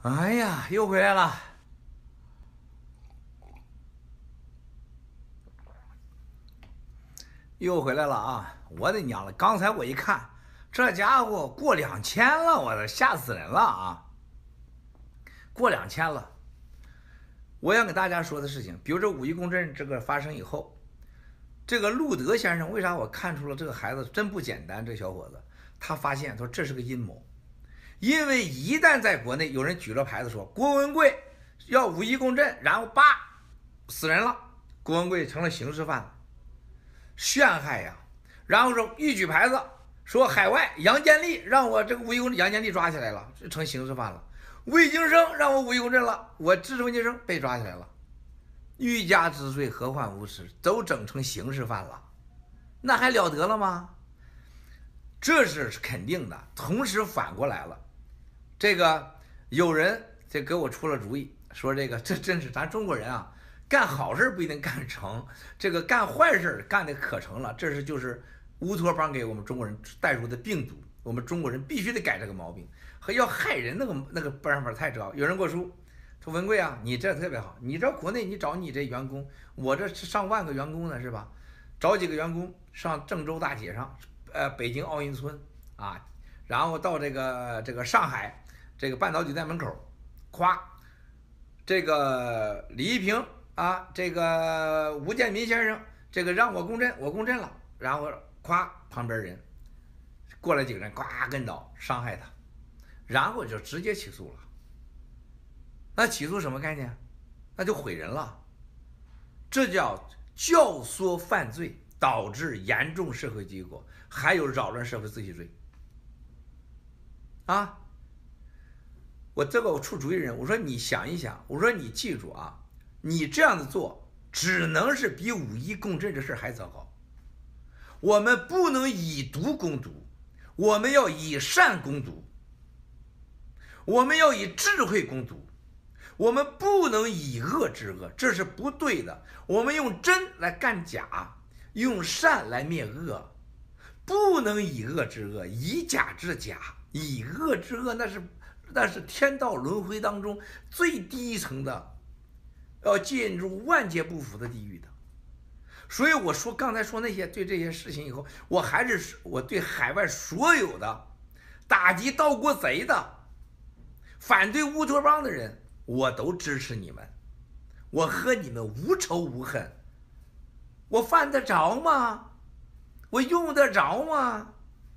哎呀，又回来了，又回来了啊！我的娘了！刚才我一看，这家伙过2000了，我的吓死人了啊！过2000了。我想给大家说的事情，比如这五一公振这个发生以后，这个路德先生为啥我看出了这个孩子真不简单？这小伙子他发现说这是个阴谋，因为一旦在国内有人举了牌子说郭文贵要五一公振，然后叭死人了，郭文贵成了刑事犯了。陷害呀，然后说一举牌子说海外杨建立让我这个五一公振，杨建立抓起来了，成刑事犯了。魏京生让我五一公振了，我支持魏京生被抓起来了。欲加之罪，何患无辞？都整成刑事犯了，那还了得了吗？这是肯定的。同时反过来了，这个有人这给我出了主意，说这真是咱中国人啊。干好事不一定干成，这个干坏事干的可成了，这是就是乌托邦给我们中国人带入的病毒，我们中国人必须得改这个毛病。和要害人那个办法太糟。有人给我说文贵啊，你这特别好，你这国内你找你这员工，我这上万个员工呢是吧？找几个员工上郑州大铁上，北京奥运村啊，然后到这个上海这个半岛酒店门口，夸这个李一平。啊，这个吴建民先生，这个让我公振，我公振了，然后夸旁边人过来几个人，呱跟倒伤害他，然后就直接起诉了。那起诉什么概念？那就毁人了，这叫教唆犯罪，导致严重社会结果，还有扰乱社会秩序罪。啊，我出主意人，我说你想一想，我说你记住啊。你这样子做，只能是比五一公振这事还糟糕。我们不能以毒攻毒，我们要以善攻毒，我们要以智慧攻毒，我们不能以恶制恶，这是不对的。我们用真来干假，用善来灭恶，不能以恶制恶，以假制假，以恶制恶，那是天道轮回当中最低层的。要进入万劫不复的地狱的，所以我说刚才说那些对这些事情以后，我对海外所有的打击盗国贼的、反对乌托邦的人，我都支持你们，我和你们无仇无恨，我犯得着吗？我用得着吗？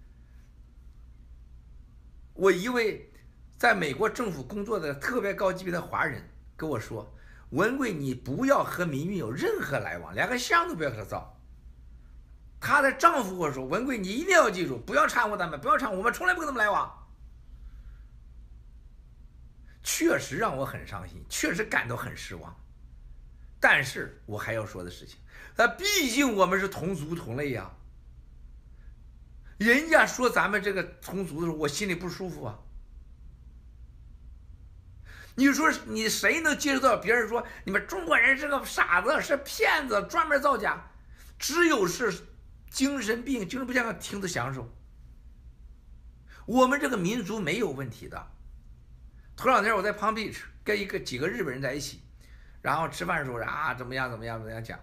我一位在美国政府工作的特别高级别的华人跟我说。文贵，你不要和民运有任何来往，连个香都不要给他造。她的丈夫跟我说：“文贵，你一定要记住，不要掺和咱们，不要掺和，我们从来不跟他们来往。”确实让我很伤心，确实感到很失望。但是我还要说的事情，那毕竟我们是同族同类呀。人家说咱们这个同族的时候，我心里不舒服啊。你说你谁能接受到别人说你们中国人是个傻子，是骗子，专门造假？只有是精神病、精神不健康听着享受。我们这个民族没有问题的。头两天我在 Palm Beach 跟几个日本人在一起，然后吃饭的时候啊怎么样讲。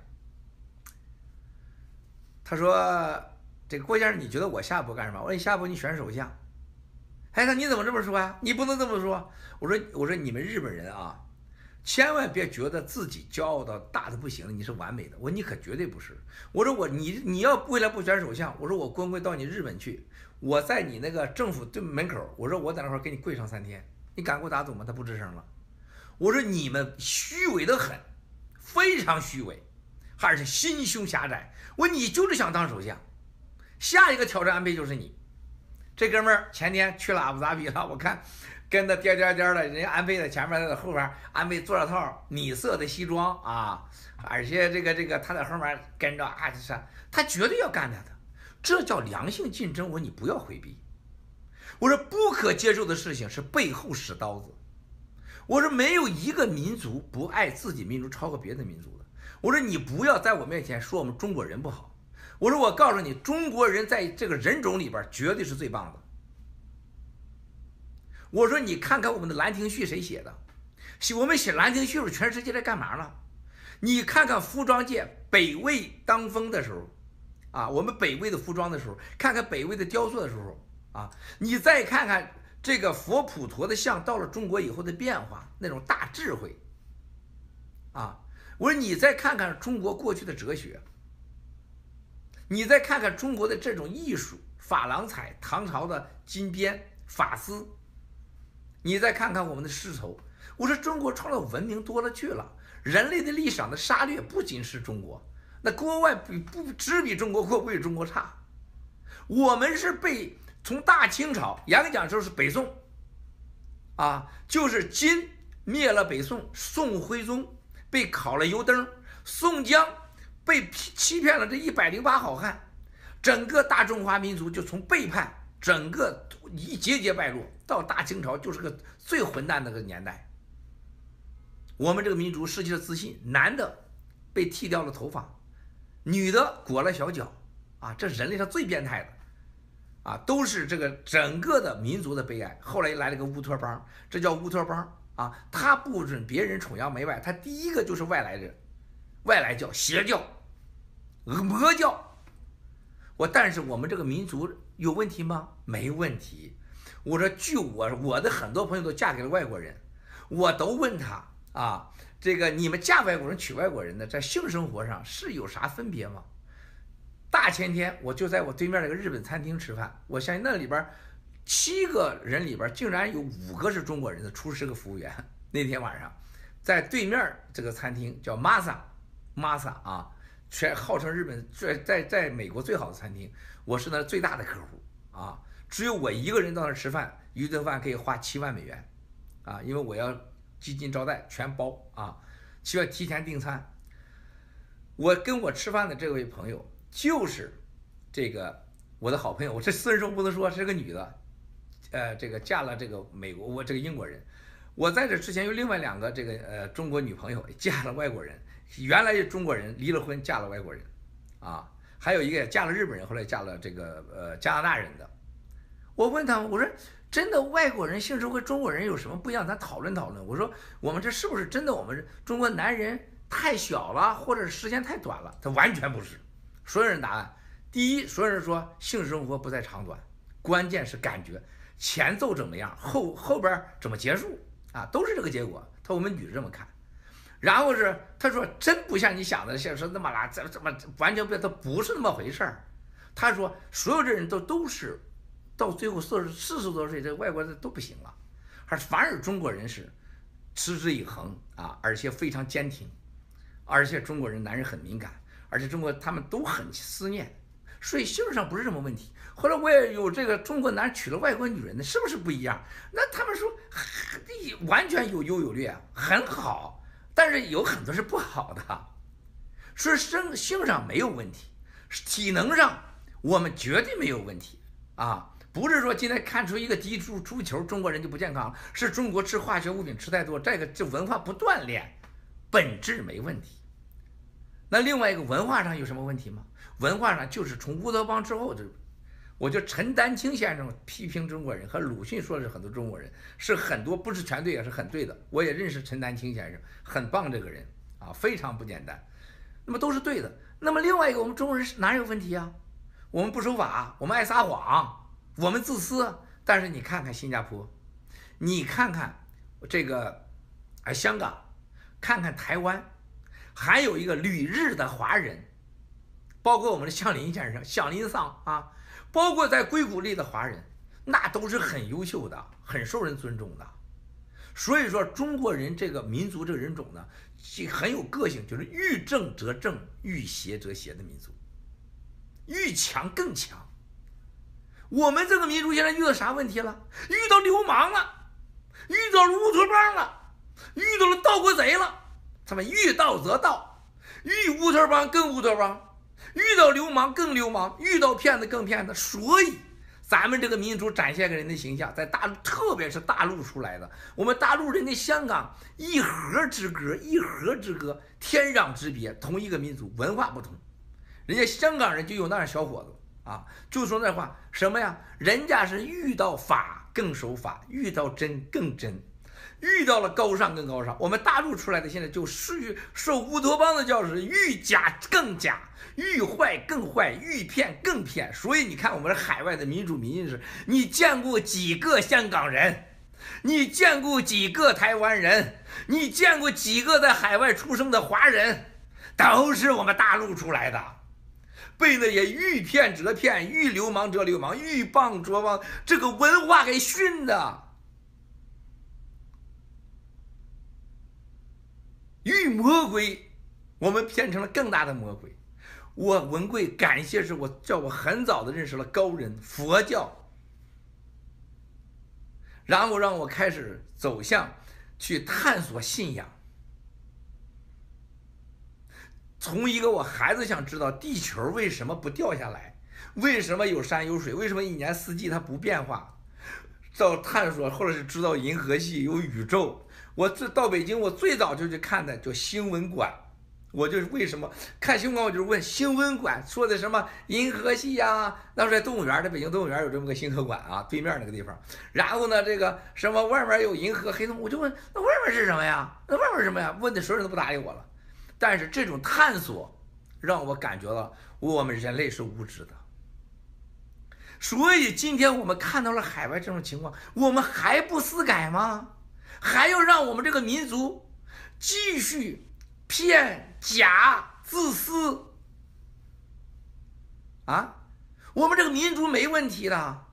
他说：“这个郭先生，你觉得我下一步干什么？”我说：“你下一步你选首相。”哎，那你怎么这么说呀？你不能这么说。我说你们日本人啊，千万别觉得自己骄傲到大的不行了，你是完美的。我说你可绝对不是。我说你要未来不选首相，我说我滚到你日本去，我在你那个政府对门口，我说我在那块给你跪上3天，你敢给我打走吗？他不吱声了。我说你们虚伪的很，非常虚伪，还是心胸狭窄。我说你就是想当首相，下一个挑战安倍就是你。这哥们儿前天去了阿布扎比了，我看跟他颠的，人家安倍在前面，他在后边，安倍做了套米色的西装啊，而且这个他在后面跟着啊，他绝对要干他的，这叫良性竞争。我说你不要回避。我说不可接受的事情是背后使刀子。我说没有一个民族不爱自己民族超过别的民族的。我说你不要在我面前说我们中国人不好。我说我告诉你，中国人在这个人种里边绝对是最棒的。 我说你看看我们的《兰亭序》谁写的？我们写《兰亭序》是全世界在干嘛呢？你看看服装界北魏当风的时候，啊，我们北魏的服装的时候，看看北魏的雕塑的时候，啊，你再看看这个佛普陀的像到了中国以后的变化，那种大智慧，啊，我说你再看看中国过去的哲学，你再看看中国的这种艺术，珐琅彩、唐朝的金边、发丝，你再看看我们的丝绸，我说中国创造文明多了去了。人类的历史上的杀掠不仅是中国，那国外只比中国过，不比中国差。我们是被从大清朝，严格讲就是北宋，啊，就是金灭了北宋，宋徽宗被烤了油灯，宋江被欺骗了这108好汉，整个大中华民族就从背叛，整个一节节败落，到大清朝就是个最混蛋的个年代。我们这个民族失去了自信，男的被剃掉了头发，女的裹了小脚，啊，这人类上最变态的，啊，都是这个整个的民族的悲哀。后来来了个乌托邦，这叫乌托邦啊，他不准别人崇洋媚外，他第一个就是外来人，外来教、邪教、魔教。但是我们这个民族有问题吗？没问题。我说，据我的很多朋友都嫁给了外国人，我都问他。啊，这个你们嫁外国人娶外国人的，在性生活上是有啥分别吗？大前天我就在我对面那个日本餐厅吃饭，我相信那里边7个人里边竟然有5个是中国人的厨师和服务员。那天晚上在对面这个餐厅叫 Masa 啊，全号称日本在美国最好的餐厅，我是那最大的客户啊，只有我一个人到那吃饭，一顿饭可以花7万美元啊，因为我要基金招待全包啊，需要提前订餐。我跟我吃饭的这位朋友就是这个我的好朋友，我这私人说不能说，是个女的，这个嫁了这个美国，我这个英国人。我在这之前有另外2个这个中国女朋友嫁了外国人，原来是中国人离了婚嫁了外国人，啊，还有一个也嫁了日本人，后来嫁了这个加拿大人的。我问他们，我说真的外国人性生活和中国人有什么不一样？咱讨论讨论。我说我们这是不是真的我们中国男人太小了，或者时间太短了？他完全不是。所有人答案，第一，所有人说性生活不在长短，关键是感觉，前奏怎么样，后边怎么结束啊，都是这个结果。他我们女的这么看。然后是他说真不像你想的，像说那么啦，怎么完全不，他不是那么回事儿。他说所有的人都是。到最后40多岁，这外国人都不行了，反而中国人是持之以恒啊，而且非常坚挺，而且中国人男人很敏感，而且中国他们都很思念，所以性上不是什么问题。后来我也有这个中国男人娶了外国女人的，是不是不一样？那他们说完全有优有劣，很好，但是有很多是不好的。所以性上没有问题，体能上我们绝对没有问题啊。不是说今天看出一个踢足球中国人就不健康了，是中国吃化学物品吃太多，这文化不锻炼，本质没问题。那另外一个文化上有什么问题吗？文化上就是从乌托邦之后，我觉得陈丹青先生批评中国人和鲁迅说的是很多中国人是很多不是全对也是很对的。我也认识陈丹青先生，很棒这个人啊，非常不简单。那么都是对的。那么另外一个，我们中国人哪有问题啊？我们不守法，我们爱撒谎。我们自私，但是你看看新加坡，你看看这个香港，看看台湾，还有一个旅日的华人，包括我们的向林先生、向林桑啊，包括在硅谷里的华人，那都是很优秀的，很受人尊重的。所以说，中国人这个民族这个人种呢，很有个性，就是遇正则正，遇邪则邪的民族，遇强更强。我们这个民族现在遇到啥问题了？遇到流氓了，遇到了乌托邦了，遇到了盗国贼了。他们遇盗则盗，遇乌托邦更乌托邦，遇到流氓更流氓，遇到骗子更骗子。所以咱们这个民族展现给人的形象，在大陆，特别是大陆出来的，我们大陆人的香港一河之隔，一河之隔，天壤之别，同一个民族，文化不同。人家香港人就有那样小伙子啊，就说那话什么呀？人家是遇到法更守法，遇到真更真，遇到了高尚更高尚。我们大陆出来的现在就是受乌托邦的教训，愈假更假，愈坏更坏，愈骗更骗。所以你看我们海外的民主民意识，你见过几个香港人？你见过几个台湾人？你见过几个在海外出生的华人？都是我们大陆出来的，被那也愈骗则骗，愈流氓则流氓，愈棒则棒，这个文化给熏的，愈魔鬼，我们变成了更大的魔鬼。我文贵感谢是叫我很早的认识了高人佛教。然后让我开始走向去探索信仰，从一个我孩子想知道地球为什么不掉下来，为什么有山有水，为什么一年四季它不变化，到探索，或者是知道银河系有宇宙。我到北京，我最早就去看的叫新闻馆。我就是为什么看新闻馆，我就是问新闻馆说的什么银河系呀？那时候在动物园，在北京动物园有这么个星河馆啊，对面那个地方。然后呢，这个什么外面有银河黑洞，我就问那外面是什么呀？那外面是什么呀？问的所有人都不搭理我了。但是这种探索让我感觉到我们人类是无知的。所以今天我们看到了海外这种情况，我们还不思改吗？还要让我们这个民族继续骗假自私啊？我们这个民族没问题的。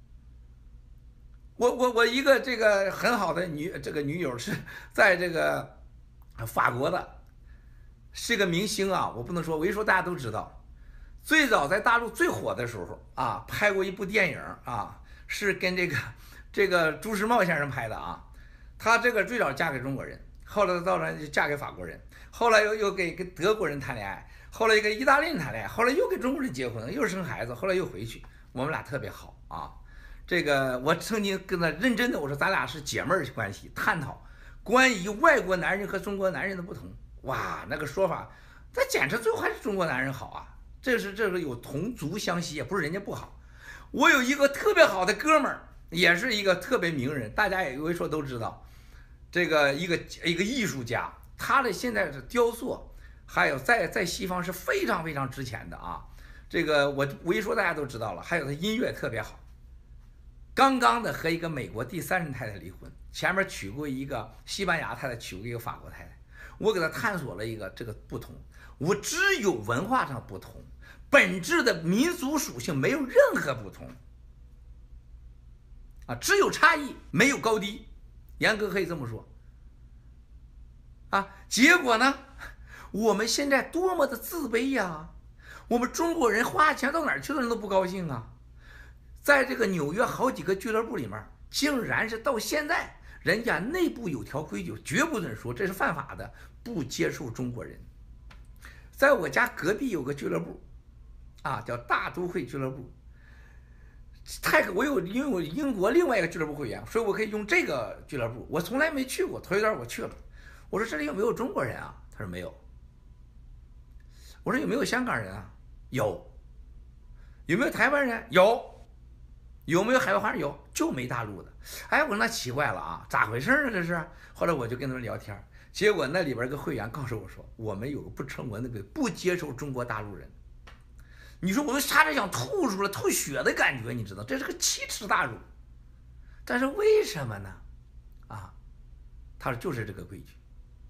我一个这个很好的女友是在这个法国的，是个明星啊，我不能说，我一说大家都知道。最早在大陆最火的时候啊，拍过一部电影啊，是跟这个朱时茂先生拍的啊。她这个最早嫁给中国人，后来到了就嫁给法国人，后来又跟德国人谈恋爱，后来又跟意大利人谈恋爱，后来又跟中国人结婚，又生孩子，后来又回去，我们俩特别好啊。这个我曾经跟他认真的我说，咱俩是姐妹关系，探讨关于外国男人和中国男人的不同。哇，那个说法，那简直最后还是中国男人好啊！这个有同族相吸，也不是人家不好。我有一个特别好的哥们儿，也是一个特别名人，大家也有一说都知道。这个一个艺术家，他的现在的雕塑，还有在西方是非常非常值钱的啊。这个我一说大家都知道了。还有他音乐特别好，刚刚的和一个美国第三任太太离婚，前面娶过一个西班牙太太，娶过一个法国太太。我给他探索了一个这个不同，我只有文化上不同，本质的民族属性没有任何不同啊，只有差异，没有高低。严格可以这么说啊。结果呢，我们现在多么的自卑呀！我们中国人花钱到哪儿去的人都不高兴啊。在这个纽约好几个俱乐部里面，竟然是到现在人家内部有条规矩，绝不准说，这是犯法的，不接受中国人。在我家隔壁有个俱乐部啊，叫大都会俱乐部。因为我英国另外一个俱乐部会员，所以我可以用这个俱乐部。我从来没去过，头一段我去了。我说这里有没有中国人啊？他说没有。我说有没有香港人啊？有。有没有台湾人？有。有没有海外华人？有，就没大陆的。哎，我说那奇怪了啊，咋回事呢？这是。后来我就跟他们聊天，结果那里边一个会员告诉我说，我们有个不成文的规矩，不接受中国大陆人。你说我都差点想吐出来，吐血的感觉，你知道，这是个奇耻大辱。但是为什么呢？啊，他说就是这个规矩。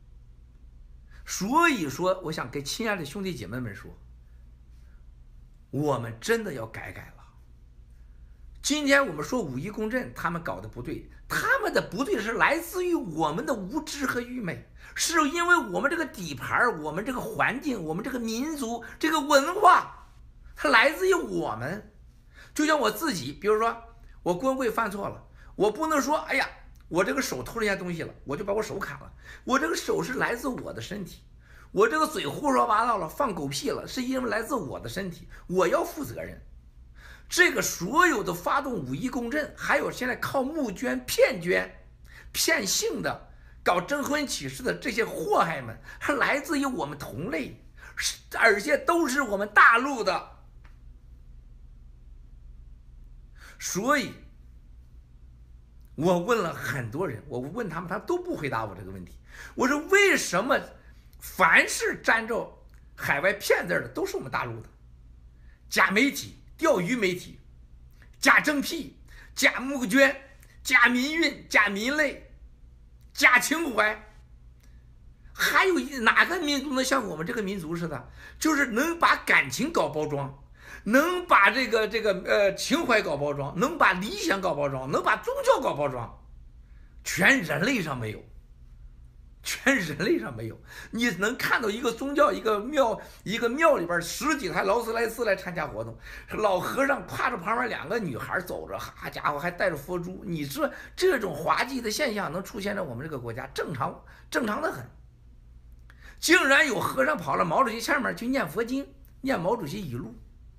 所以说，我想给亲爱的兄弟姐妹们说，我们真的要改改了。今天我们说五一公振，他们搞得不对，他们的不对是来自于我们的无知和愚昧，是因为我们这个底盘，我们这个环境，我们这个民族，这个文化。它来自于我们，就像我自己，比如说我光棍犯错了，我不能说哎呀，我这个手偷人家东西了，我就把我手砍了。我这个手是来自我的身体，我这个嘴胡说八道了，放狗屁了，是因为来自我的身体，我要负责任。这个所有的发动五一公振，还有现在靠募捐、骗捐、骗性的搞征婚启事的这些祸害们，它来自于我们同类，而且都是我们大陆的。所以我问了很多人，我问他们，他都不回答我这个问题。我说为什么凡是沾着海外骗字的都是我们大陆的？假媒体、钓鱼媒体、假正屁、假募捐、假民运、假民类、假情怀。还有哪个民族能像我们这个民族似的，就是能把感情搞包装，能把这个情怀搞包装，能把理想搞包装，能把宗教搞包装，全人类上没有，全人类上没有。你能看到一个宗教一个庙里边10几台劳斯莱斯来参加活动，老和尚挎着旁边2个女孩走着，好家伙还带着佛珠。你说这种滑稽的现象能出现在我们这个国家，正常的很。竟然有和尚跑到毛主席前面去念佛经，念毛主席语录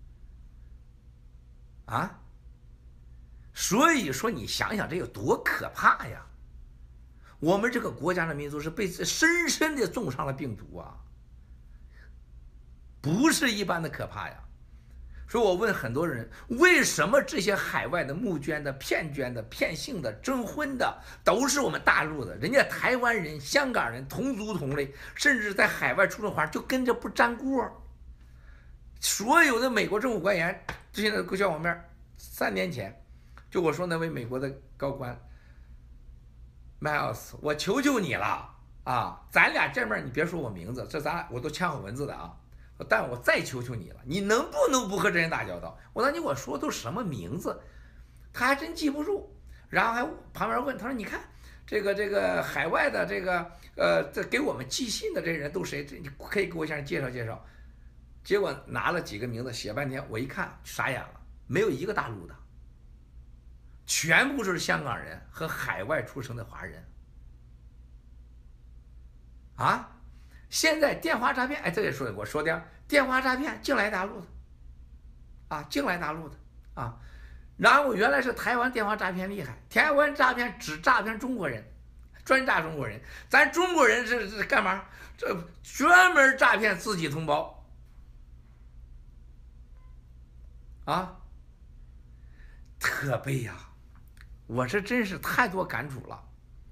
啊！所以说你想想这有多可怕呀！我们这个国家的民族是被深深的种上了病毒啊，不是一般的可怕呀。所以我问很多人，为什么这些海外的募捐的、骗捐的、骗性的、征婚的都是我们大陆的？人家台湾人、香港人同族同类，甚至在海外出了华就跟着不沾锅。所有的美国政府官员现在叫我面，3年前就我说那位美国的高官 Miles， 我求求你了啊，咱俩见面你别说我名字，这我都签好文字的啊。但我再求求你了，你能不能不和这人打交道？我说你我说都什么名字，他还真记不住。然后还旁边问他说：“你看这个海外的这给我们寄信的这人都谁？你可以给我向人介绍介绍。”结果拿了几个名字写半天，我一看傻眼了，没有一个大陆的，全部是香港人和海外出生的华人啊。现在电话诈骗，哎，这也说我说的电话诈骗，净来大陆的，啊，净来大陆的啊。然后原来是台湾电话诈骗厉害，台湾诈骗只诈骗中国人，专诈中国人。咱中国人是干嘛？这专门诈骗自己同胞，啊，可悲呀！我这真是太多感触了。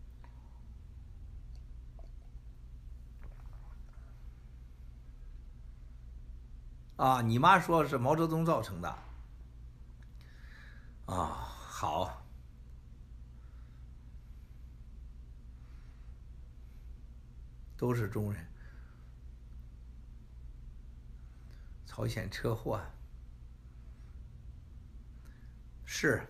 啊，你妈说是毛泽东造成的，啊，好，都是中人。朝鲜车祸是，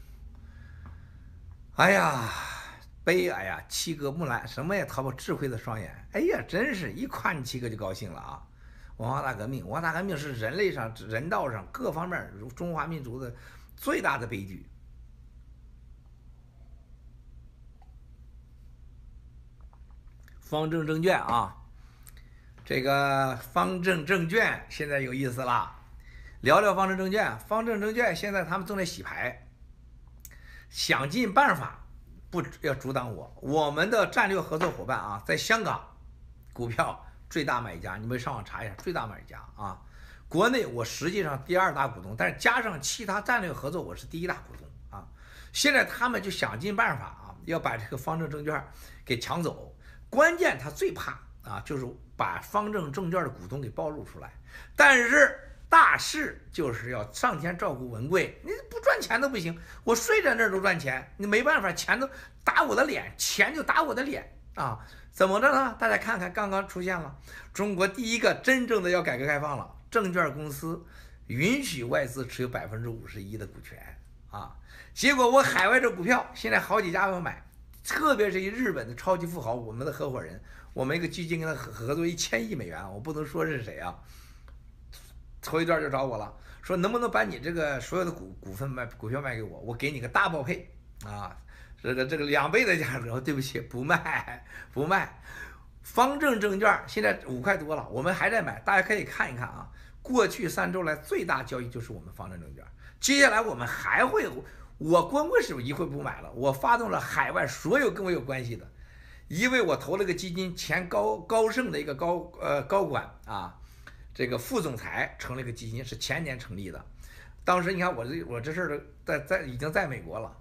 哎呀，悲哀呀！七哥木兰什么也逃不智慧的双眼，哎呀，真是一夸你七哥就高兴了啊！文化大革命，文化大革命是人类上、人道上各方面中华民族的最大的悲剧。方正证券啊，这个方正证券现在有意思了，聊聊方正证券。方正证券现在他们正在洗牌，想尽办法不要阻挡我。我们的战略合作伙伴啊，在香港股票最大买家，你们上网查一下，最大买家啊。国内我实际上第2大股东，但是加上其他战略合作，我是第1大股东啊。现在他们就想尽办法啊，要把这个方正证券给抢走。关键他最怕啊，就是把方正证券的股东给暴露出来。但是大事就是要上天照顾文贵，你不赚钱都不行。我睡在那儿都赚钱，你没办法，钱都打我的脸，钱就打我的脸啊！怎么着呢？大家看看，刚刚出现了中国第1个真正的要改革开放了，证券公司允许外资持有51%的股权啊！结果我海外这股票现在好几家要买。特别是一日本的超级富豪，我们的合伙人，我们一个基金跟他合作1000亿美元，我不能说是谁啊。头一段就找我了，说能不能把你这个所有的股票卖给我，我给你个大报配啊，这个2倍的价格。对不起，不卖。方正证券现在5块多了，我们还在买，大家可以看一看啊。过去3周来最大交易就是我们方正证券，接下来我们还会。我光棍是一会不买了，我发动了海外所有跟我有关系的，因为我投了个基金，前高盛的一个高管啊，这个副总裁成了一个基金，是前年成立的。当时你看我这事儿已经在美国了，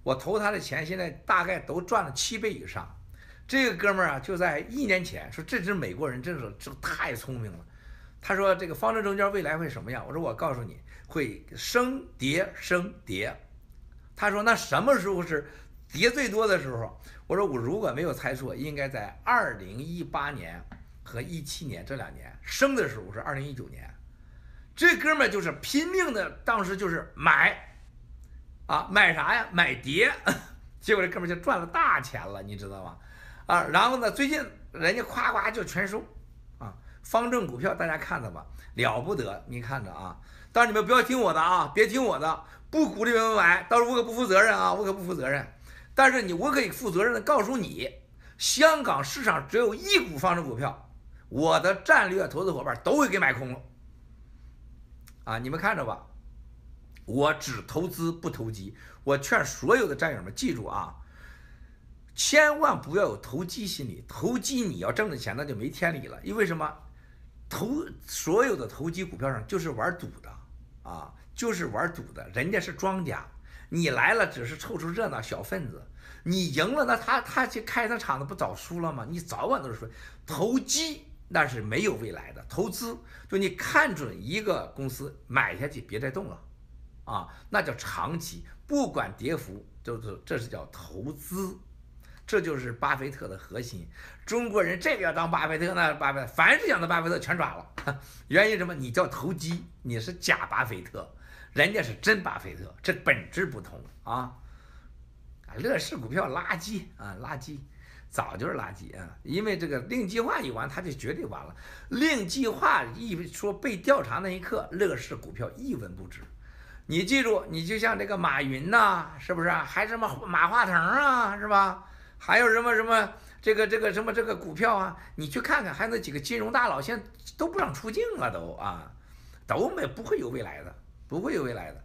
我投他的钱现在大概都赚了7倍以上。这个哥们儿啊，就在1年前说这只美国人真是这太聪明了。他说这个方正证券未来会什么样？我说我告诉你，会升跌升跌。他说那什么时候是跌最多的时候？我说我如果没有猜错，应该在2018年和17年这2年，升的时候是2019年。这哥们儿就是拼命的，当时就是买啊，买啥呀？买跌。结果这哥们儿就赚了大钱了，你知道吗？啊，然后呢，最近人家夸夸就全收啊。方正股票大家看着吧，了不得，你看着啊。当然你们不要听我的啊，别听我的，不鼓励你们买，到时候我可不负责任啊，我可不负责任。但是我可以负责任的告诉你，香港市场只有1股方正股票，我的战略投资伙伴都会给买空了啊。你们看着吧，我只投资不投机。我劝所有的战友们记住啊。千万不要有投机心理，投机你要挣的钱那就没天理了。因为什么？所有的投机股票上就是玩赌的啊，就是玩赌的，人家是庄家，你来了只是凑凑热闹小分子，你赢了那他去开那场子不早输了吗？你早晚都是输。投机那是没有未来的，投资就你看准一个公司买下去别再动了啊，那叫长期，不管跌幅，这是叫投资。这就是巴菲特的核心。中国人这个要当巴菲特，那巴菲特，凡是想当巴菲特全抓了。原因什么？你叫投机，你是假巴菲特，人家是真巴菲特，这本质不同啊。乐视股票垃圾啊，垃圾，早就是垃圾啊。因为这个令计划一完，他就绝对完了。令计划一说被调查那一刻，乐视股票一文不值。你记住，你就像这个马云呐，是不是？还什么马化腾啊，是吧？还有什么这个股票啊，你去看看，还有那几个金融大佬现在都不让出境啊，都不会有未来的，不会有未来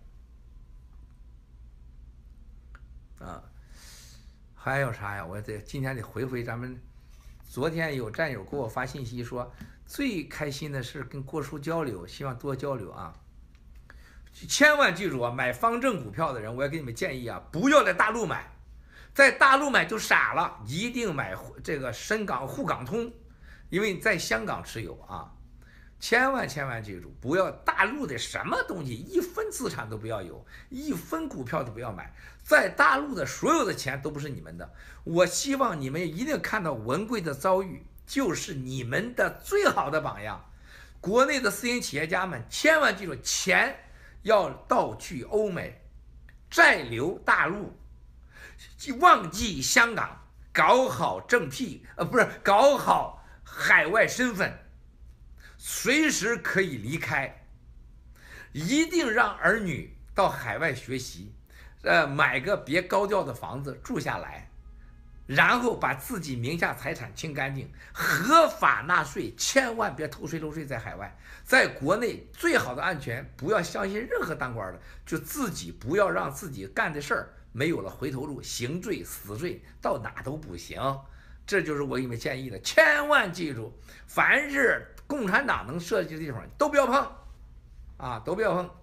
的啊。还有啥呀？我今天得回咱们，昨天有战友给我发信息说，最开心的是跟郭叔交流，希望多交流啊。千万记住啊，买方正股票的人，我要给你们建议啊，不要在大陆买。在大陆买就傻了，一定买这个深港沪港通，因为你在香港持有啊，千万记住，不要大陆的什么东西1分资产都不要有，1分股票都不要买，在大陆的所有的钱都不是你们的。我希望你们一定看到文贵的遭遇，就是你们的最好的榜样。国内的私营企业家们，千万记住，钱要倒去欧美，债留大陆。忘记香港，搞好正屁，不是搞好海外身份，随时可以离开。一定让儿女到海外学习，买个别高调的房子住下来，然后把自己名下财产清干净，合法纳税，千万别偷税漏税。在海外，在国内最好的安全，不要相信任何当官的，就自己不要让自己干的事儿没有了回头路，刑罪死罪到哪都不行。这就是我给你们建议的，千万记住，凡是共产党能涉及的地方都不要碰啊，都不要碰。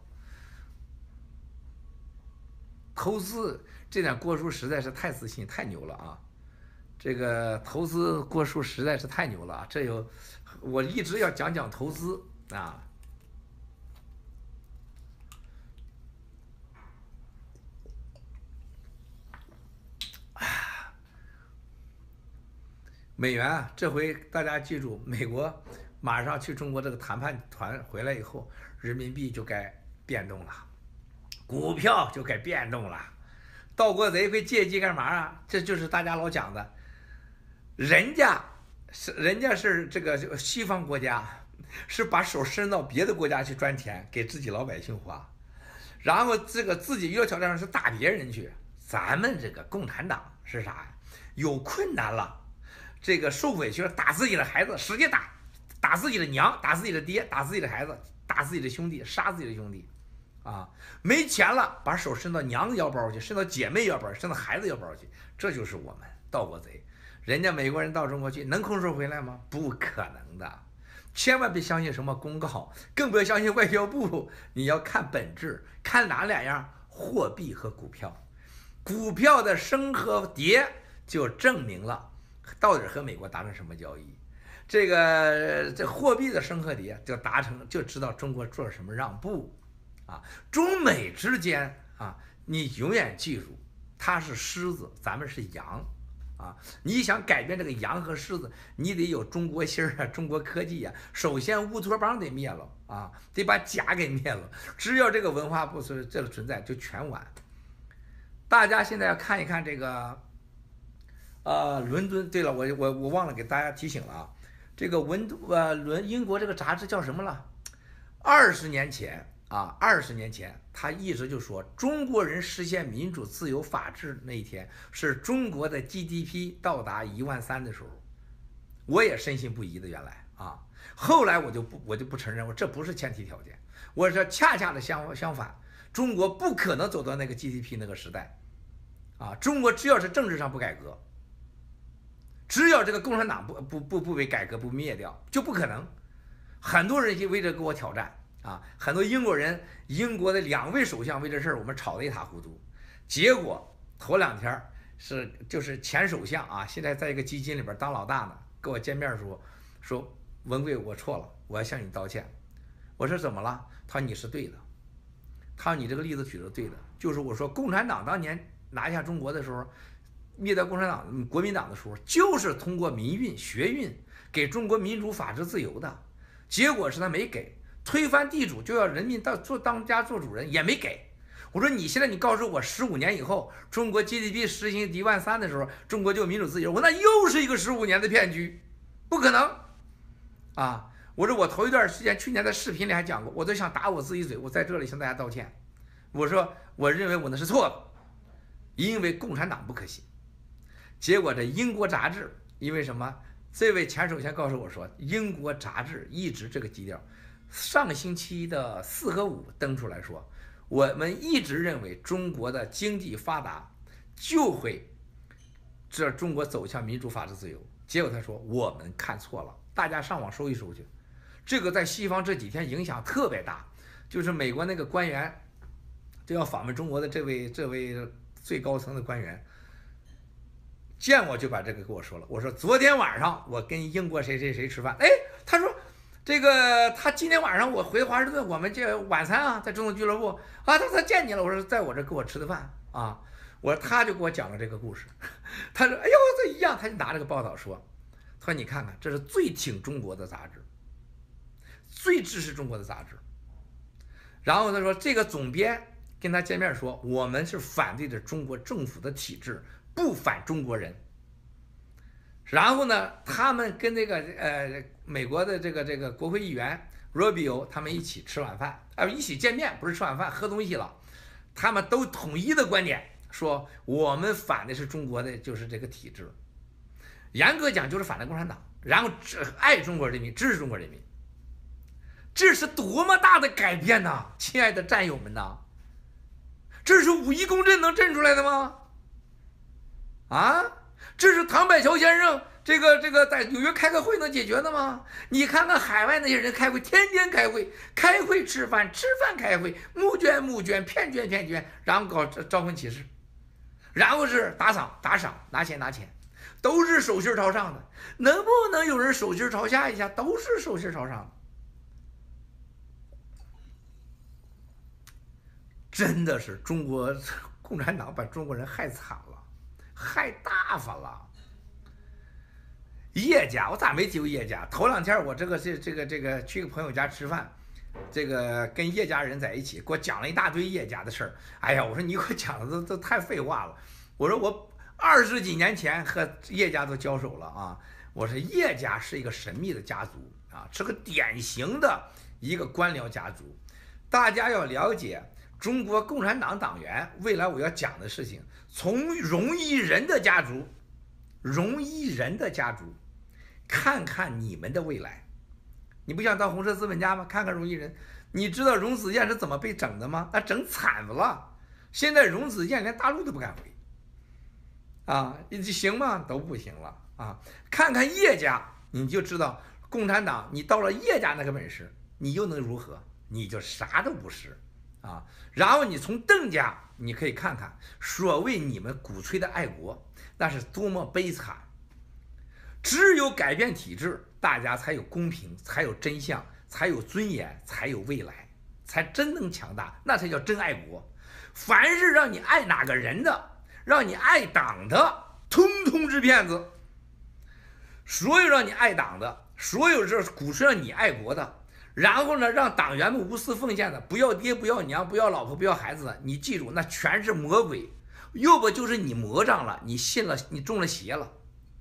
投资这点郭叔实在是太自信太牛了啊，这个投资郭叔实在是太牛了啊，我一直要讲投资啊。美元这回大家记住，美国马上去中国这个谈判团回来以后，人民币就该变动了，股票就该变动了。盗国贼会借机干嘛啊？这就是大家老讲的，人家是这个西方国家，是把手伸到别的国家去赚钱，给自己老百姓花，然后这个自己遇到挑战上是打别人去。咱们这个共产党是啥呀？有困难了，这个受委屈了，打自己的孩子，使劲打自己的娘，打自己的爹，打自己的孩子，打自己的兄弟，杀自己的兄弟，啊，没钱了，把手伸到娘的腰包去，伸到姐妹腰包，伸到孩子腰包去，这就是我们盗国贼。人家美国人到中国去能空手回来吗？不可能的，千万别相信什么公告，更不要相信外交部。你要看本质，看哪2样？货币和股票。 股票的升和跌就证明了到底和美国达成什么交易。这货币的升和跌就知道中国做了什么让步啊。中美之间啊，你永远记住，它是狮子，咱们是羊啊。你想改变这个羊和狮子，你得有中国芯儿啊，中国科技啊。首先乌托邦得灭了啊，得把甲给灭了。只要这个文化不存在，就全完。大家现在要看一看这个伦敦。对了，我忘了给大家提醒了啊。这个英国这个杂志叫什么了？20年前啊，20年前他一直就说，中国人实现民主、自由、法治那一天是中国的 GDP 到达13000的时候，我也深信不疑的。原来啊，后来我就不承认，这不是前提条件。我说恰恰的相反，中国不可能走到那个 GDP 那个时代啊。中国只要是政治上不改革，只要这个共产党不被改革不灭掉，就不可能。很多人为这跟我挑战啊，很多英国的2位首相为这事儿我们吵得一塌糊涂。结果头2天就是前首相啊，现在在一个基金里边当老大呢，跟我见面说文贵，我错了，我要向你道歉。我说怎么了？他说你是对的。他说你这个例子举的对的，就是我说共产党当年拿下中国的时候，灭掉共产党、国民党的时候，就是通过民运、学运给中国民主、法治、自由的。结果是他没给，推翻地主就要人民当家做主人，也没给。我说你现在你告诉我，15年以后中国 GDP 实行13000的时候，中国就民主自由，我那又是一个15年的骗局，不可能啊！我说我头一段时间去年在视频里还讲过，我都想打我自己嘴，我在这里向大家道歉。我说我认为我那是错的，因为共产党不可信。结果这英国杂志，因为什么？这位前首相告诉我说，英国杂志一直这个基调，上星期的4和5登出来说，我们一直认为中国的经济发达就会这中国走向民主、法治、自由。结果他说我们看错了，大家上网搜一搜去。这个在西方这几天影响特别大，就是美国那个官员就要访问中国的这位最高层的官员。见我就把这个跟我说了，我说昨天晚上我跟英国谁吃饭，哎，他说这个他今天晚上我回华盛顿，我们这晚餐啊，在总统俱乐部啊，他见你了，我说在我这跟我吃的饭啊，我说他就给我讲了这个故事，他说哎呦这一样，他就拿这个报道说，他说你看看这是最挺中国的杂志，最支持中国的杂志，然后他说这个总编跟他见面说，我们是反对着中国政府的体制，不反中国人。然后呢，他们跟这个美国的这个国会议员 Rubio 他们一起吃晚饭，一起见面，不是吃晚饭，喝东西了。他们都统一的观点说，我们反的是中国的就是这个体制，严格讲就是反对共产党，然后爱中国人民，支持中国人民。这是多么大的改变呐，亲爱的战友们呐！这是武义公阵能阵出来的吗？啊，这是唐百乔先生这个在纽约开个会能解决的吗？你看看海外那些人开会，天天开会吃饭，吃饭开会，募捐，骗捐，然后搞招魂启事，然后是打赏，拿钱，都是手心朝上的。能不能有人手心朝下一下？都是手心朝上的。真的是中国共产党把中国人害惨了，害大发了。叶家，我咋没提过叶家？头2天我这个去个朋友家吃饭，这个跟叶家人在一起，给我讲了一大堆叶家的事儿。哎呀，我说你给我讲的都太废话了。我说我20几年前和叶家都交手了啊。我说叶家是一个神秘的家族啊，是个典型的一个官僚家族。大家要了解中国共产党党员，未来我要讲的事情，从荣毅仁的家族，看看你们的未来。你不想当红色资本家吗？看看荣毅仁。你知道荣子健是怎么被整的吗？那整惨了。现在荣子健连大陆都不敢回啊，行吗？都不行了啊。看看叶家，你就知道共产党，你到了叶家那个本事，你又能如何？你就啥都不是啊。然后你从邓家，你可以看看，所谓你们鼓吹的爱国，那是多么悲惨。只有改变体制，大家才有公平，才有真相，才有尊严，才有未来，才真能强大，那才叫真爱国。凡是让你爱哪个人的，让你爱党的，通通是骗子。所有让你爱党的，所有这鼓吹让你爱国的，然后呢，让党员们无私奉献的，不要爹不要娘不要老婆不要孩子的，你记住，那全是魔鬼，要不就是你魔障了，你信了，你中了邪了。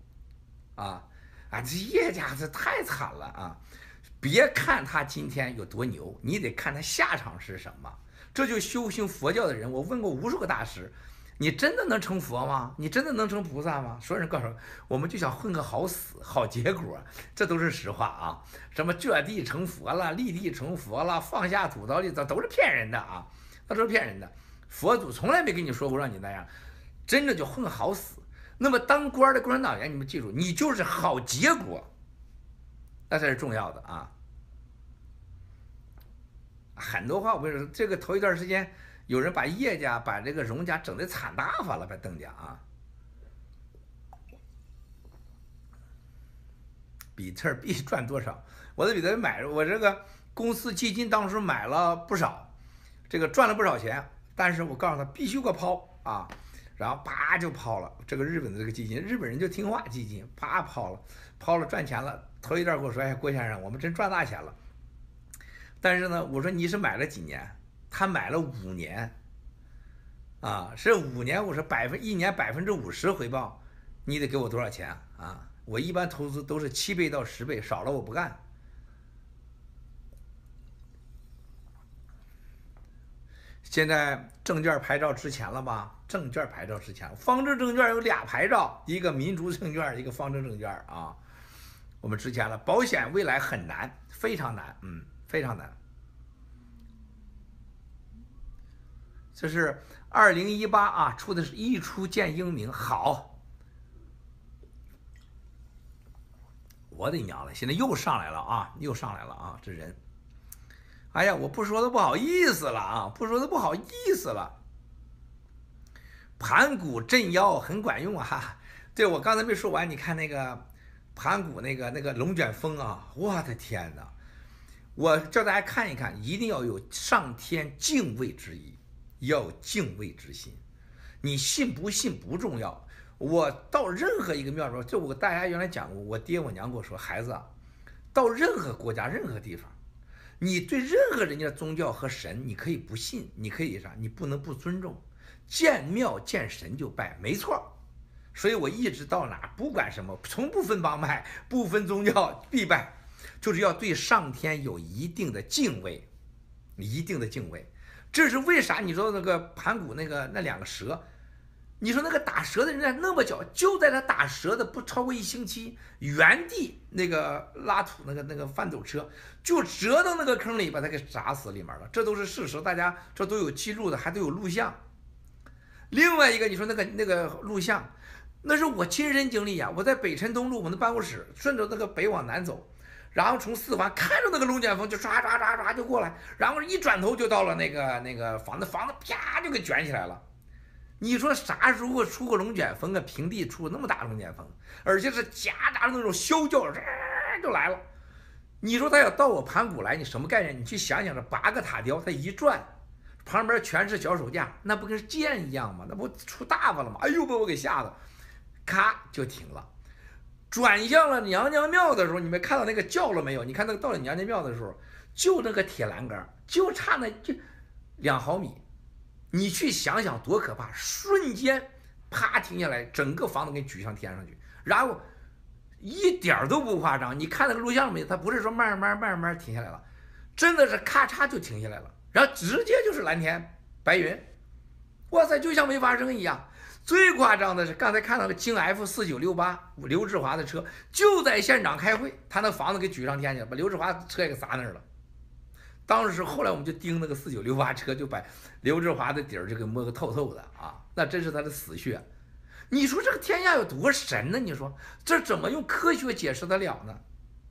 这叶家这太惨了啊！别看他今天有多牛，你得看他下场是什么。这就修行佛教的人，我问过无数个大师，你真的能成佛吗？你真的能成菩萨吗？所有人告诉我们就想混个好死好结果，这都是实话啊！什么就地成佛了，立地成佛了，放下屠刀立地，都是骗人的啊！那都是骗人的。佛祖从来没跟你说过让你那样，真的就混好死。那么当官的共产党员，你们记住，你就是好结果，那才是重要的啊！很多话我跟你说，这个头一段时间有人把叶家、把这个荣家整得惨大发了，把邓家啊，比特币赚多少？我在比特币买，我这个公司基金当时买了不少，这个赚了不少钱，但是我告诉他必须给我抛啊！然后啪就抛了，这个日本的这个基金，日本人就听话，基金啪抛了赚钱了。头一段跟我说，哎，郭先生，我们真赚大钱了。但是呢，我说你是买了几年？他买了5年，是5年，我说一年50%回报，你得给我多少钱啊？我一般投资都是7倍到10倍，少了我不干。现在证券牌照值钱了吧？证券牌照值钱了，方正证券有2牌照，一个民族证券，一个方正证券啊。我们值钱了，保险未来很难，非常难，非常难。这是2018啊，出的是一出见英明，好，我的娘了，现在又上来了啊，这人。哎呀，我不说的不好意思了啊，不说的不好意思了。盘古镇妖很管用啊！对，我刚才没说完，你看那个盘古那个龙卷风啊，我的天哪！我叫大家看一看，一定要有上天敬畏之意，要有敬畏之心。你信不信不重要。我到任何一个庙中，就我大家原来讲过，我爹我娘跟我说，孩子啊，到任何国家任何地方。你对任何人家的宗教和神，你可以不信，你可以啥？你不能不尊重。见庙见神就拜，没错。所以我一直到哪，不管什么，从不分帮派，不分宗教，必拜，就是要对上天有一定的敬畏，一定的敬畏。这是为啥？你说那个盘古那2个蛇。你说那个打蛇的人家那么巧，就在他打蛇的不超过1星期，原地那个拉土那个翻斗车就折到那个坑里，把他给砸死里面了。这都是事实，大家这都有记录的，还都有录像。另外一个，你说那个录像，那是我亲身经历啊！我在北辰东路我们的办公室，顺着那个北往南走，然后从4环看着那个龙卷风就唰就过来，然后一转头就到了那个房子啪就给卷起来了。你说啥时候出个龙卷风啊？平地出那么大龙卷风，而且是夹杂的那种啸叫，就来了。你说他要到我盘古来，你什么概念？你去想想，这8个塔吊，他一转，旁边全是脚手架，那不跟箭一样吗？那不出大发了吗？哎呦，把我给吓得，咔就停了。转向了娘娘庙的时候，你们看到那个叫了没有？你看那个到了娘娘庙的时候，就那个铁栏杆，就差那就2毫米。你去想想多可怕！瞬间，啪停下来，整个房子给你举上天上去，然后一点都不夸张。你看那个录像没有？他不是说慢慢停下来了，真的是咔嚓就停下来了，然后直接就是蓝天白云，哇塞，就像没发生一样。最夸张的是，刚才看到个京 F4968刘志华的车就在现场开会，他那房子给举上天去了，把刘志华车也给砸那儿了。当时后来我们就盯那个4968车，就把刘志华的底儿就给摸个透透的啊，那真是他的死穴。你说这个天下有多神呢？你说这怎么用科学解释得了呢？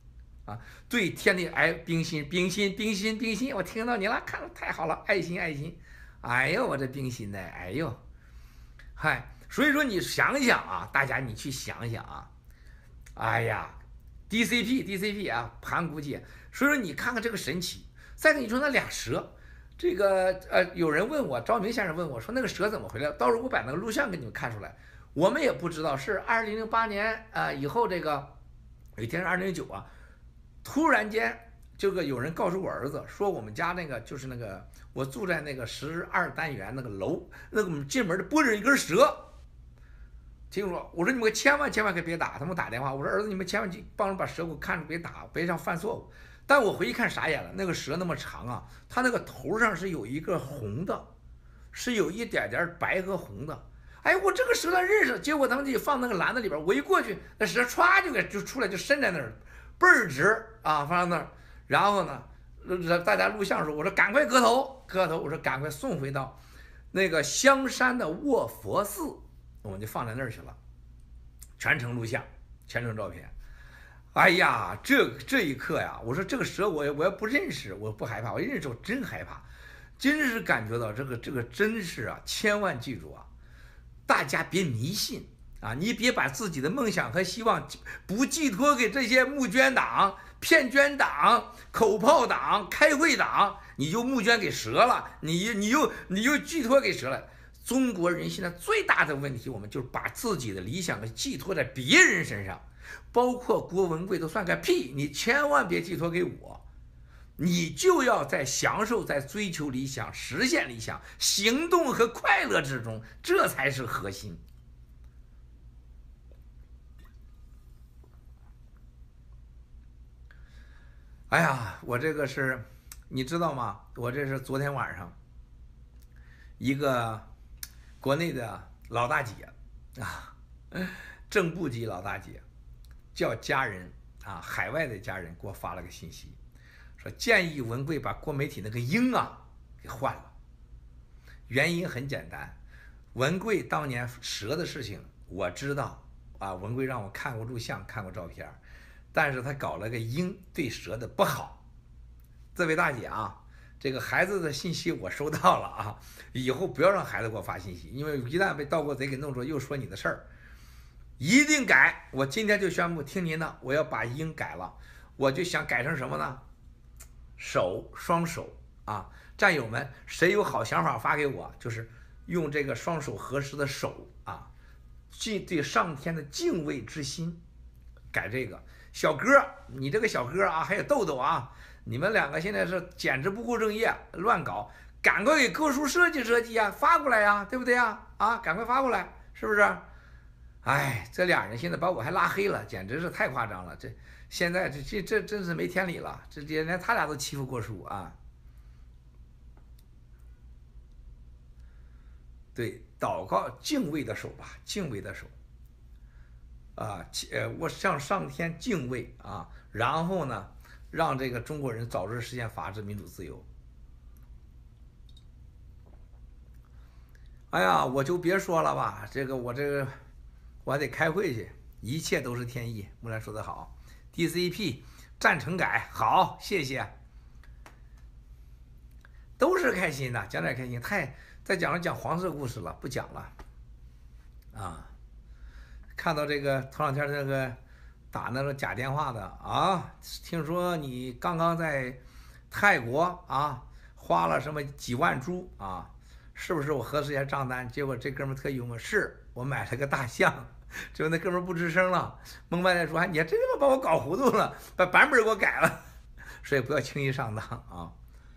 啊，对，天地哎，冰心，冰心，冰心，冰心，我听到你了，看太好了，爱心，爱心，哎呦，我这冰心呢，哎呦，嗨，所以说你想想啊，大家你去想想啊，哎呀，DCP 啊，盘古界，所以说你看看这个神奇。再跟你说那俩蛇，这个有人问我，赵明先生问我说那个蛇怎么回来？到时候我把那个录像给你们看出来。我们也不知道是2008年以后这个有一天是2009啊，突然间这个有人告诉我儿子说我们家那个就是那个我住在那个12单元那个楼，那个我们进门的玻璃一根蛇。听说，我说你们千万可别打，他们打电话，我说儿子你们千万帮着把蛇给我看着，别打，别让犯错误。但我回去看傻眼了，那个蛇那么长啊，它那个头上是有一个红的，是有一点点白和红的。哎，我这个蛇认识，结果他们就放那个篮子里边，我一过去，那蛇歘就出来，就伸在那儿，倍儿直啊，放在那儿。然后呢，大家录像的时候，我说赶快割头，我说赶快送回到那个香山的卧佛寺，我们就放在那儿去了，全程录像，全程照片。哎呀，这一刻呀，我说这个蛇我也不认识，我不害怕，我一认识我真害怕，真是感觉到这个真是啊，千万记住啊，大家别迷信啊，你别把自己的梦想和希望不寄托给这些募捐党、骗捐党、口炮党、开会党，你就募捐给蛇了，你又寄托给蛇了。中国人现在最大的问题，我们就是把自己的理想寄托在别人身上。包括郭文贵都算个屁，你千万别寄托给我，你就要在享受、在追求理想、实现理想、行动和快乐之中，这才是核心。哎呀，我这个是，你知道吗？我这是昨天晚上一个国内的老大姐啊，正部级老大姐。叫家人啊，海外的家人给我发了个信息，说建议文贵把郭媒体那个鹰啊给换了。原因很简单，文贵当年蛇的事情我知道啊，文贵让我看过录像，看过照片，但是他搞了个鹰对蛇的不好。这位大姐啊，这个孩子的信息我收到了啊，以后不要让孩子给我发信息，因为一旦被盗国贼给弄着，又说你的事儿。一定改！我今天就宣布，听您的，我要把鹰改了。我就想改成什么呢？双手啊！战友们，谁有好想法发给我，就是用这个双手合十的手啊，对上天的敬畏之心，改这个。小哥，你这个小哥啊，还有豆豆啊，你们两个现在是简直不务正业，乱搞，赶快给哥叔设计啊，发过来呀，对不对呀？啊，赶快发过来，是不是？哎，这俩人现在把我还拉黑了，简直是太夸张了。这现在这真是没天理了，这连他俩都欺负郭叔啊！对，祷告敬畏的手吧，敬畏的手啊，我向上天敬畏啊，然后呢，让这个中国人早日实现法治、民主、自由。哎呀，我就别说了吧，我还得开会去，一切都是天意。木兰说得好 ，DCP 赞成改，好，谢谢，都是开心的，讲点开心。再讲黄色故事了，不讲了。啊，看到这个头两天那个打那个假电话的啊，听说你刚刚在泰国啊花了什么几万铢啊，是不是？我核实一下账单，结果这哥们特幽默，是我买了个大象。结果那哥们不吱声了，蒙半天说：“哎，你还真他妈把我搞糊涂了，把版本给我改了。”所以不要轻易上当啊！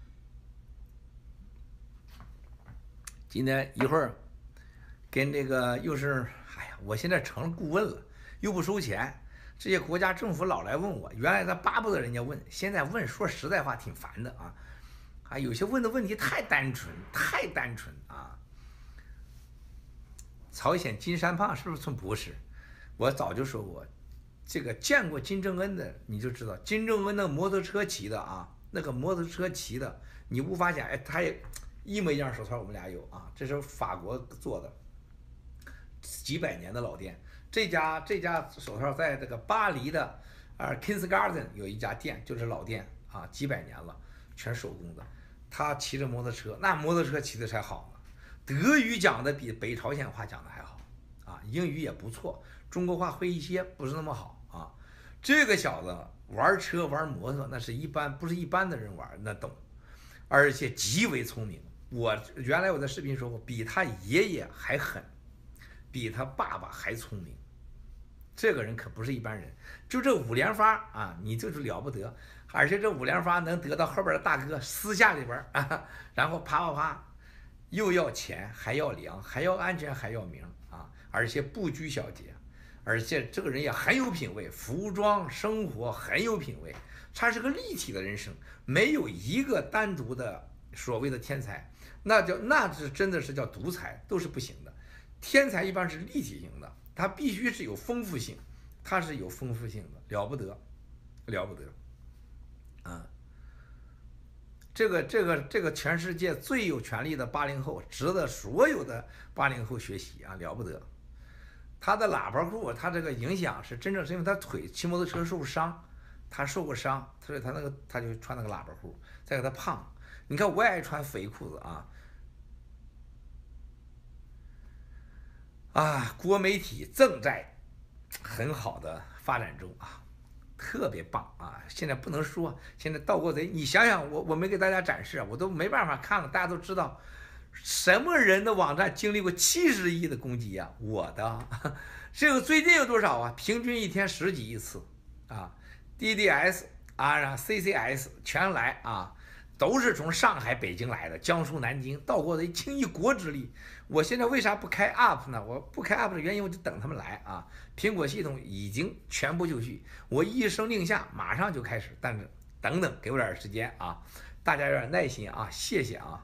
今天一会儿跟这个又是，哎呀，我现在成了顾问了，又不收钱，这些国家政府老来问我，原来他巴不得人家问，现在问说实在话挺烦的啊！啊，有些问的问题太单纯啊！朝鲜金山胖是不是？不是，我早就说过，这个见过金正恩的你就知道，金正恩那摩托车骑的啊，那个摩托车骑的，你无法讲，哎，他也一模一样手套，我们俩有啊，这是法国做的，几百年的老店，这家手套在这个巴黎的 Kindergarten 有一家店，就是老店啊，几百年了，全手工的。他骑着摩托车，那摩托车骑的才好呢。德语讲的比北朝鲜话讲的还好啊，英语也不错，中国话会一些，不是那么好啊。这个小子玩车玩摩托那是一般，不是一般的人玩那懂，而且极为聪明。原来我在视频说过，比他爷爷还狠，比他爸爸还聪明。这个人可不是一般人，就这五连发啊，你就是了不得。而且这五连发能得到后边的大哥私下里边啊，然后啪啪啪，又要钱，还要粮，还要安全，还要名啊，而且不拘小节，而且这个人也很有品位，服装生活很有品位，他是个立体的人生，没有一个单独的所谓的天才，那是真的是叫独裁，都是不行的。天才一般是立体型的。它必须是有丰富性，它是有丰富性的，了不得，了不得，啊！这个全世界最有权力的80后，值得所有的80后学习啊，了不得。他的喇叭裤，他这个影响是真正是因为他腿骑摩托车受伤，他受过伤，所以他就穿那个喇叭裤，再给他胖。你看我也爱穿肥裤子啊。国媒体正在很好的发展中啊，特别棒啊！现在不能说，现在盗国贼，你想想我没给大家展示，我都没办法看了，大家都知道什么人的网站经历过70亿的攻击啊？我的这个最近有多少啊？平均一天10几亿次啊 ，DDS 啊 ，CCS 全来啊。都是从上海、北京来的，江苏南京盗国贼倾一国之力。我现在为啥不开 UP 呢？我不开 UP 的原因，我就等他们来啊。苹果系统已经全部就绪，我一声令下，马上就开始。但是等等，给我点时间啊，大家有点耐心啊，谢谢啊。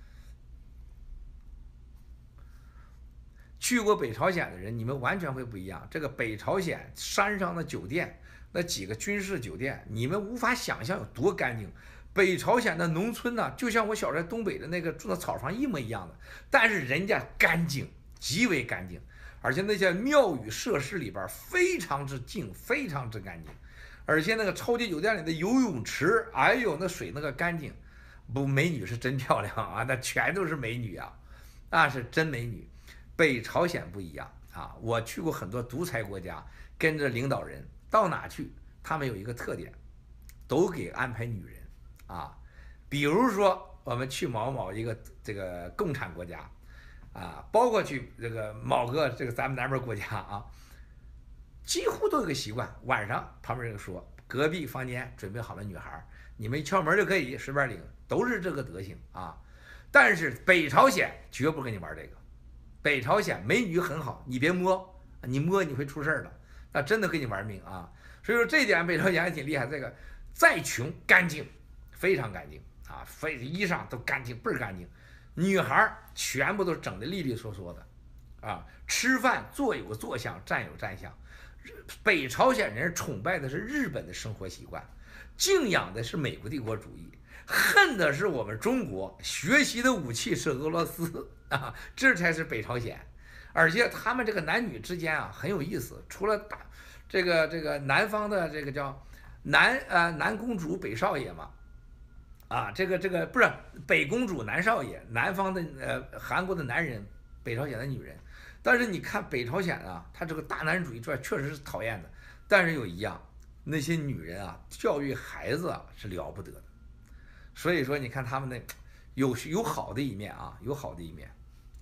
去过北朝鲜的人，你们完全会不一样。这个北朝鲜山上的酒店，那几个军事酒店，你们无法想象有多干净。北朝鲜的农村呢，就像我小时候在东北的那个住的草房一模一样的，但是人家干净，极为干净，而且那些庙宇设施里边非常之净，非常之干净，而且那个超级酒店里的游泳池，哎呦，那水那个干净，不，美女是真漂亮啊，那全都是美女啊，那是真美女。北朝鲜不一样啊，我去过很多独裁国家，跟着领导人到哪去，他们有一个特点，都给安排女人。啊，比如说我们去某一个这个共产国家，啊，包括去这个某个这个咱们南边国家啊，几乎都有个习惯，晚上旁边人说隔壁房间准备好了女孩，你们一敲门就可以随便领，都是这个德行啊。但是北朝鲜绝不跟你玩这个，北朝鲜美女很好，你别摸，你摸你会出事的，那真的跟你玩命啊。所以说这点北朝鲜还挺厉害，这个再穷干净。非常干净啊，衣裳都干净，倍儿干净。女孩全部都整得利利索索的，啊，吃饭坐有坐相，站有站相。北朝鲜人崇拜的是日本的生活习惯，敬仰的是美国帝国主义，恨的是我们中国，学习的武器是俄罗斯啊，这才是北朝鲜。而且他们这个男女之间啊很有意思，除了这个南方的这个叫南公主北少爷嘛。啊，这个不是北公主南少爷，南方的韩国的男人，北朝鲜的女人。但是你看北朝鲜啊，他这个大男人主义确实是讨厌的。但是有一样，那些女人啊，教育孩子啊是了不得的。所以说，你看他们那有好的一面啊，有好的一面。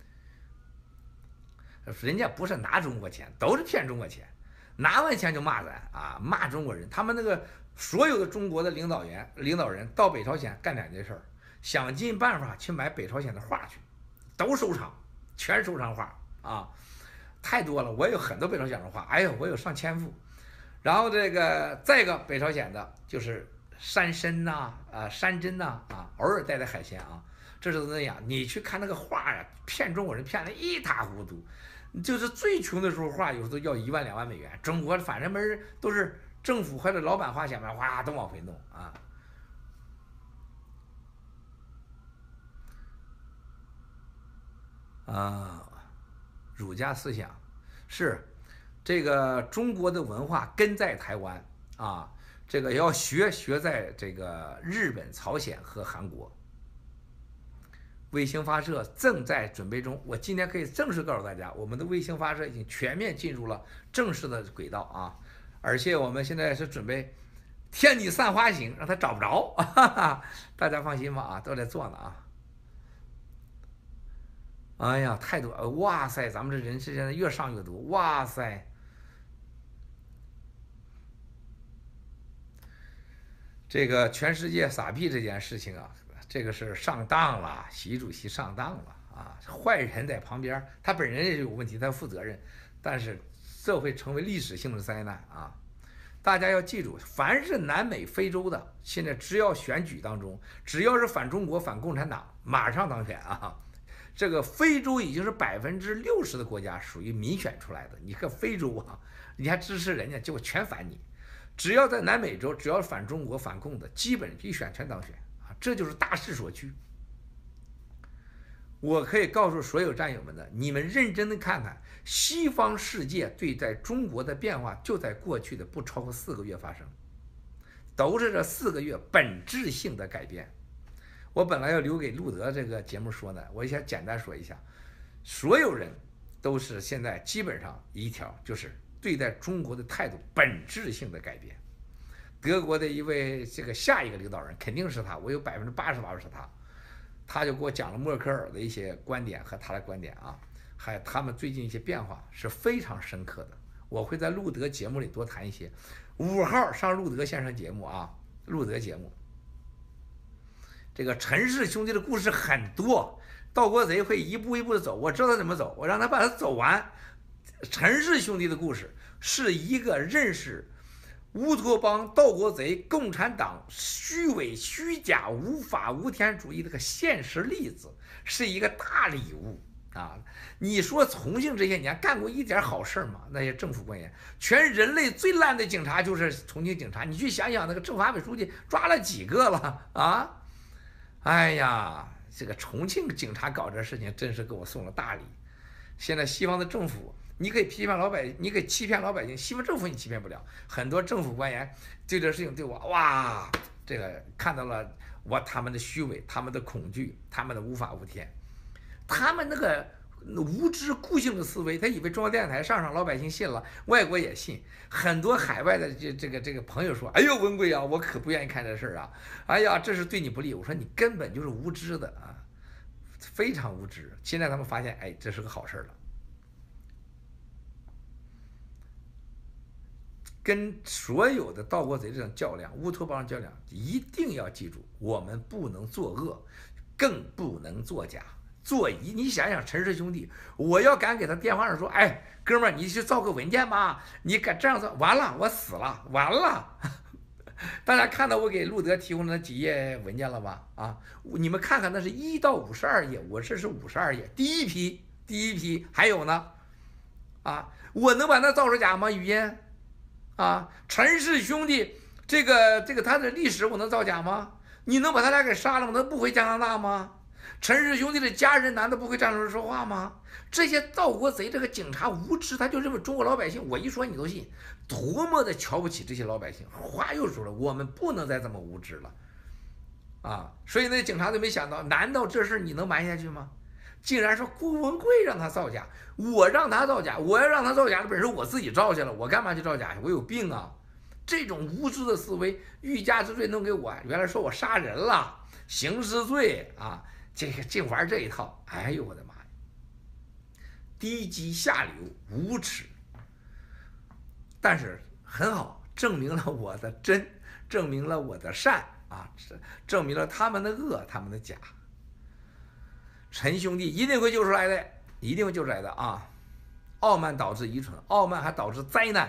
人家不是拿中国钱，都是骗中国钱，拿完钱就骂咱啊，骂中国人。他们那个。所有的中国的领导人到北朝鲜干2件事，想尽办法去买北朝鲜的画去，都收藏，全收藏画啊，太多了。我有很多北朝鲜的画，哎呦，我有上千幅。然后这个再一个北朝鲜的就是山参呐，山珍呐，啊，偶尔带海鲜啊，这是那样。你去看那个画呀，骗中国人骗得一塌糊涂，就是最穷的时候画有时候要1万2万美元，中国反正门都是。政府或者老板花钱嘛，哇，都往回弄啊！儒家思想是这个中国的文化根在台湾啊，这个要学在这个日本、朝鲜和韩国。卫星发射正在准备中，我今天可以正式告诉大家，我们的卫星发射已经全面进入了正式的轨道啊！而且我们现在是准备天女散花型，让它找不着，哈哈，大家放心吧啊，都在做呢啊！哎呀，太多，哇塞，咱们这人是现在越上越多，哇塞！这个全世界撒币这件事情啊，这个是上当了，习主席上当了啊！坏人在旁边，他本人也有问题，他负责任，但是这会成为历史性的灾难啊！大家要记住，凡是南美、非洲的，现在只要选举当中，只要是反中国、反共产党，马上当选啊！这个非洲已经是60%的国家属于民选出来的，你看非洲啊，你还支持人家，结果全反你。只要在南美洲，只要反中国、反共的，基本一选全当选啊！这就是大势所趋。我可以告诉所有战友们的，你们认真的看看，西方世界对待中国的变化，就在过去的不超过4个月发生，都是这4个月本质性的改变。我本来要留给路德这个节目说呢，我想简单说一下，所有人都是现在基本上一条，就是对待中国的态度本质性的改变。德国的一位这个下一个领导人肯定是他，我有88%是他，他就给我讲了默克尔的一些观点和他的观点啊，还有他们最近一些变化是非常深刻的。我会在路德节目里多谈一些。5号上路德先生节目啊，路德节目，这个陈氏兄弟的故事很多，盗国贼会一步一步的走，我知道他怎么走，我让他把它走完。陈氏兄弟的故事是一个认识乌托邦、盗国贼、共产党虚伪、虚假、无法无天主义的个现实例子，是一个大礼物啊！你说重庆这些年干过一点好事吗？那些政府官员，全人类最烂的警察就是重庆警察，你去想想，那个政法委书记抓了几个了啊？哎呀，这个重庆警察搞这事情真是给我送了大礼。现在西方的政府，你可以批判老百姓，你可以欺骗老百姓，西方政府你欺骗不了。很多政府官员对这事情对我，哇，这个看到了他们的虚伪，他们的恐惧，他们的无法无天，他们那个无知固性的思维，他以为中央电视台上老百姓信了，外国也信。很多海外的这个朋友说，哎呦文贵啊，我可不愿意看这事儿啊，哎呀，这是对你不利。我说你根本就是无知的啊，非常无知。现在他们发现，哎，这是个好事了。跟所有的盗国贼这种较量、乌托邦较量，一定要记住，我们不能作恶，更不能作假。你想想，陈氏兄弟，我要敢给他电话上说，哎，哥们儿，你去造个文件吧，你敢这样做，完了，我死了，完了。大家看到我给路德提供的那几页文件了吧？啊，你们看看，那是1到52页，我这是52页，第一批，还有呢，啊，我能把那造出假吗？语音，啊，陈氏兄弟，这个他的历史我能造假吗？你能把他俩给杀了吗？能不回加拿大吗？陈氏兄弟的家人难道不会站出来说话吗？这些盗国贼，这个警察无知，他就认为中国老百姓，我一说你都信，多么的瞧不起这些老百姓。话又说了，我们不能再这么无知了，啊！所以那警察都没想到，难道这事你能瞒下去吗？竟然说郭文贵让他造假，我让他造假，我要让他造假的本事我自己造去了，我干嘛去造假去？我有病啊！这种无知的思维，欲加之罪弄给我，原来说我杀人了，刑事罪啊！净玩这一套，哎呦我的妈呀！低级下流无耻，但是很好，证明了我的真，证明了我的善啊，证明了他们的恶，他们的假。陈兄弟一定会救出来的，一定会救出来的啊！傲慢导致愚蠢，傲慢还导致灾难。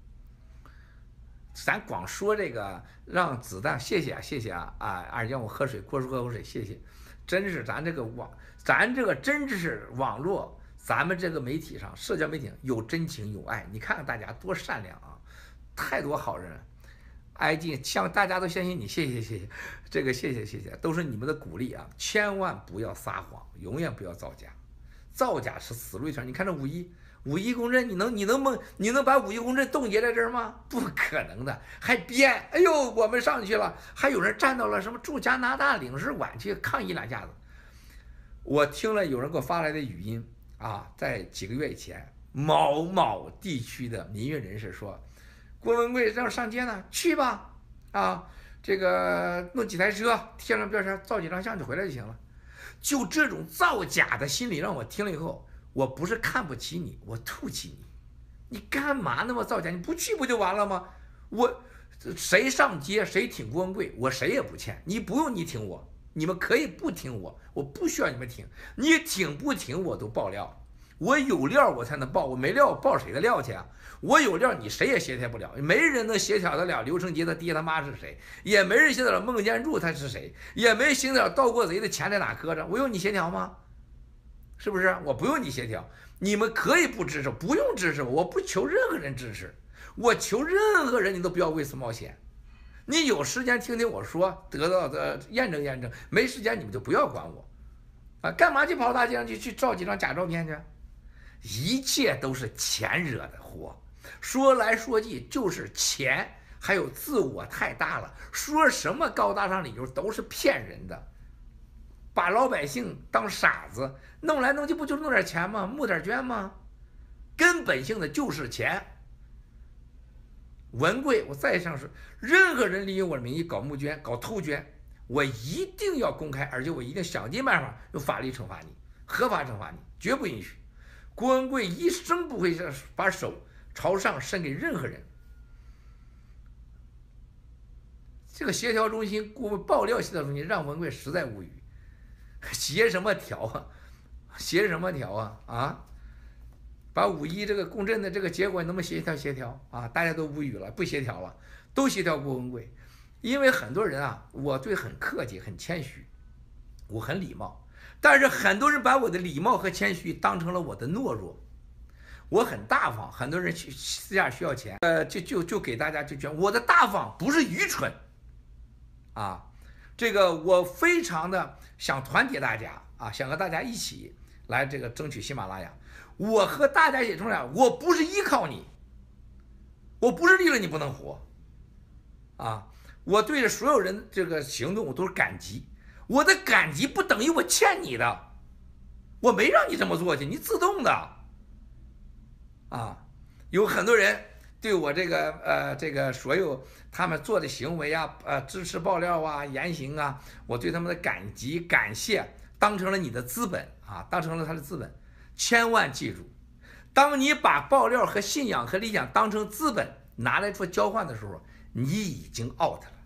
咱光说这个让子弹，谢谢啊，二让我喝水，郭叔喝口水，谢谢。真是咱这个真是网络，咱们这个媒体上，社交媒体上有真情有爱，你看看大家多善良啊，太多好人，挨近像大家都相信你，谢谢，这个谢谢，都是你们的鼓励啊！千万不要撒谎，永远不要造假，造假是死路一条。你看这 5亿公振，你能把5亿公振冻结在这儿吗？不可能的，还编。哎呦，我们上去了，还有人站到了什么驻加拿大领事馆去抗议2下子。我听了有人给我发来的语音啊，在几个月以前，某某地区的民运人士说，郭文贵要上街呢，去吧，啊，这个弄几台车，贴上标签，照几张相就回来就行了。就这种造假的心理，让我听了以后。我不是看不起你，我吐起你。你干嘛那么造假？你不去不就完了吗？谁上街谁挺郭文贵，我谁也不欠。你不用你挺我，你们可以不挺我，我不需要你们挺。你挺不挺我都爆料，我有料我才能爆，我没料我爆谁的料去啊？我有料你谁也协调不了，没人能协调得了刘成杰的爹他妈是谁，也没人协调了孟建柱他是谁，也没协调盗过贼的钱在哪搁着，我用你协调吗？是不是？我不用你协调，你们可以不支持，不用支持我，我不求任何人支持，我求任何人你都不要为此冒险。你有时间听听我说，得到的验证验证，没时间你们就不要管我，啊，干嘛去跑大街上去照几张假照片去？一切都是钱惹的祸，说来说去就是钱，还有自我太大了，说什么高大上理由都是骗人的。把老百姓当傻子，弄来弄去不就弄点钱吗？募点捐吗？根本性的就是钱。文贵，我再上说，任何人利用我的名义搞募捐、搞偷捐，我一定要公开，而且我一定想尽办法用法律惩罚你，合法惩罚你，绝不允许。郭文贵一生不会把手朝上伸给任何人。这个协调中心，爆料协调中心让文贵实在无语。协什么调啊？协什么调啊？啊！把5亿这个共振的这个结果能不能协调啊？大家都无语了，不协调了，都协调郭文贵。因为很多人啊，我对很客气，很谦虚，我很礼貌，但是很多人把我的礼貌和谦虚当成了我的懦弱。我很大方，很多人私下需要钱，就给大家就捐。我的大方不是愚蠢，啊。这个我非常的想团结大家啊，想和大家一起来这个争取喜马拉雅。我和大家一起成长，我不是依靠你，我不是立了你不能活，啊，我对着所有人这个行动我都是感激，我的感激不等于我欠你的，我没让你这么做去，你自动的，啊，有很多人。对我这个所有他们做的行为啊，支持爆料啊，言行啊，我对他们的感激感谢当成了你的资本啊，当成了他的资本。千万记住，当你把爆料和信仰和理想当成资本拿来做交换的时候，你已经 out 了。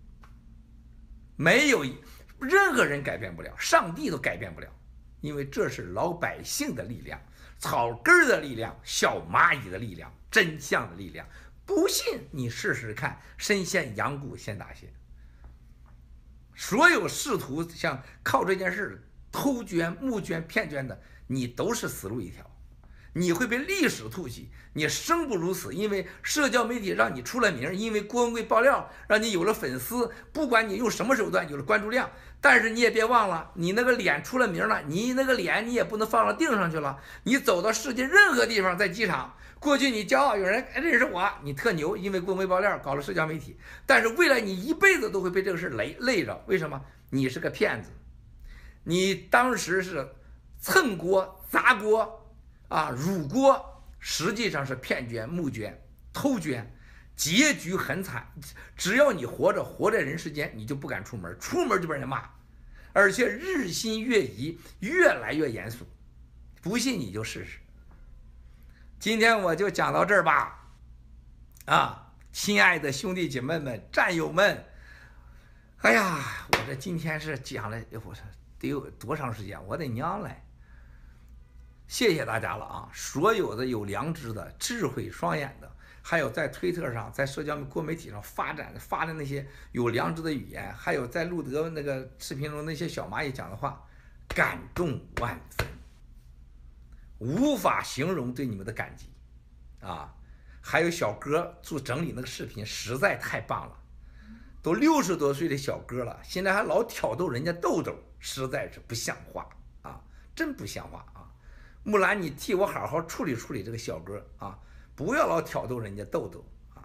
没有任何人改变不了，上帝都改变不了，因为这是老百姓的力量，草根的力量，小蚂蚁的力量。真相的力量，不信你试试看，深陷阳谷先打蟹。所有试图像靠这件事偷捐、募捐、骗捐的，你都是死路一条，你会被历史唾弃，你生不如死。因为社交媒体让你出了名，因为郭文贵爆料让你有了粉丝，不管你用什么手段有了关注量，但是你也别忘了，你那个脸出了名了，你那个脸你也不能放到腚上去了。你走到世界任何地方，在机场。过去你骄傲，有人认识我，你特牛，因为郭文贵爆料搞了社交媒体。但是未来你一辈子都会被这个事累着，为什么？你是个骗子，你当时是蹭锅砸锅啊，辱锅，实际上是骗捐、募捐、偷捐，结局很惨。只要你活在人世间，你就不敢出门，出门就被人骂，而且日新月异，越来越严肃。不信你就试试。今天我就讲到这儿吧，啊，亲爱的兄弟姐妹们、战友们，哎呀，我这今天是讲了，我说得有多长时间？我的娘嘞！谢谢大家了啊！所有的有良知的、智慧双眼的，还有在推特上、在社交媒体上发的那些有良知的语言，还有在路德那个视频中那些小蚂蚁讲的话，感动万分。无法形容对你们的感激，啊，还有小哥做整理那个视频实在太棒了，都60多岁的小哥了，现在还老挑逗人家豆豆，实在是不像话啊，真不像话啊！ 木兰，你替我好好处理处理这个小哥啊，不要老挑逗人家豆豆啊。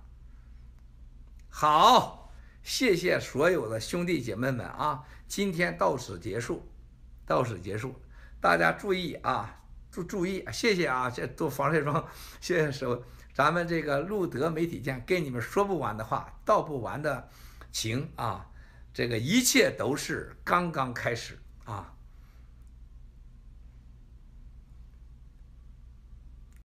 好，谢谢所有的兄弟姐妹们啊，今天到此结束，到此结束，大家注意啊，注意，谢谢啊，这做防晒霜，谢谢手，咱们这个路德媒体见，跟你们说不完的话，道不完的情啊，这个一切都是刚刚开始啊。